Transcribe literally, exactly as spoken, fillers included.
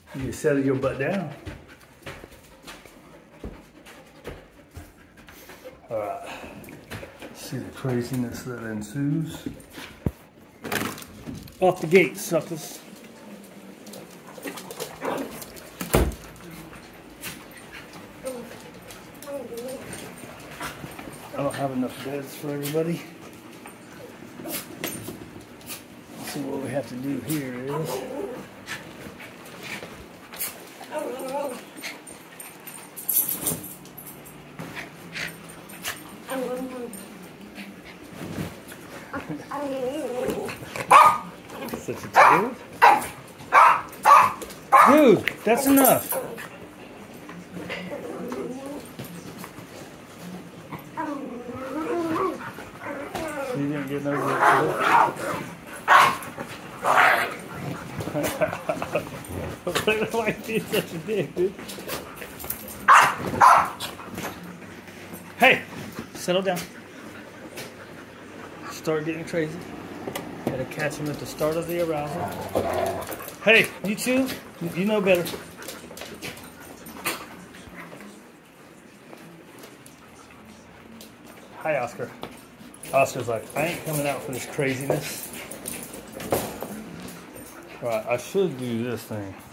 You settle your butt down. All right. See the craziness that ensues. Off the gate, suckers. I don't have enough beds for everybody. So what we have to do here is such a child. Dude, that's enough. So you didn't get no good. Why are you such a dick, dude? Hey, settle down. Start getting crazy. Gotta catch him at the start of the arousal. Hey, you two, you know better. Hi, Oscar. Oscar's like, I ain't coming out for this craziness. All right, I should do this thing.